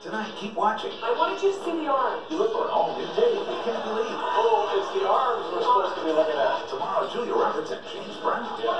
Tonight, keep watching. I wanted you to see the arms. You look for an all-new Dave. You can't believe. Oh, it's the arms we're supposed to be looking at. Tomorrow, Julia Roberts and James Brown.